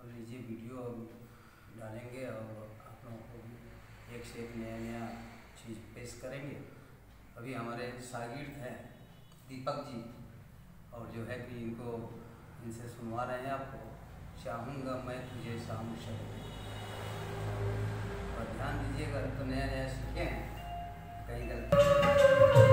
और लीजिए वीडियो डालेंगे और आप लोगों को भी एक से एक नया नया चीज़ पेश करेंगे। अभी हमारे शागिर्द हैं दीपक जी, और जो है कि इनसे सुनवा रहे हैं आपको। चाहूँगा मैं तुझे शाम शब, और ध्यान दीजिएगा तो नया नया सीखें, कहीं गलती